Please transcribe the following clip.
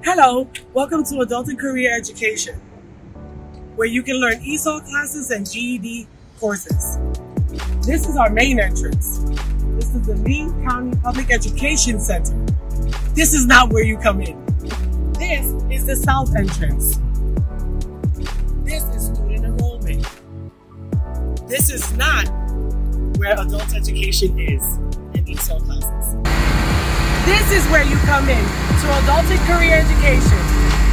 Hello, welcome to Adult and Career Education, where you can learn ESOL classes and GED courses. This is our main entrance. This is the Lee County Public Education Center. This is not where you come in. This is the south entrance. This is student enrollment. This is not where adult education is and ESOL classes. This is where you come in to Adult and Career Education.